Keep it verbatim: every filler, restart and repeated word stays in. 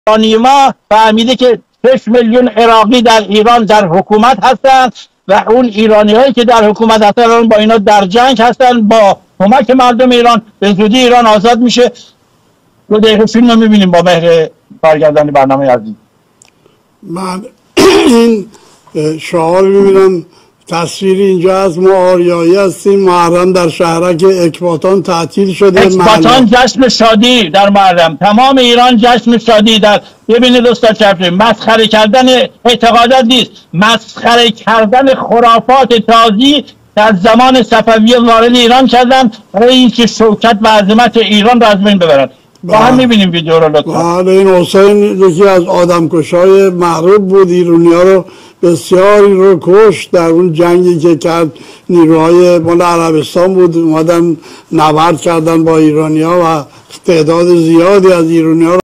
ایرانی ما فهمیده که شش میلیون عراقی در ایران در حکومت هستند و اون ایرانی هایی که در حکومت هستن با اینا در جنگ هستن. با کمک مردم ایران به زودی ایران آزاد میشه. دو دقیقه فیلم رو میبینیم با مهر کارگردان برنامه عزیز. من این شعار میبینم تصویر اینجا از ما آریایی هستیم. محرم در شهرک اکباتان تعطیل شده. اکباتان جشن شادی در محرم، تمام ایران جشن شادی. در ببینید استاد شفیعی، مسخره کردن اعتقادات نیست، مسخره کردن خرافات تازی در زمان صفویه وارد ایران کردن برای اینکه شوکت و عظمت ایران را از بین ببرن. با هم میبینیم ویدیو رو لطفا. بله، این حسین یکی از آدمکشای معروف بود. ایرانی ها رو بسیاری رو کشت در اون جنگی که کرد. نیروهای مال عربستان بود، اومدن نبرد کردن با ایرانی ها و تعداد زیادی از ایرانی ها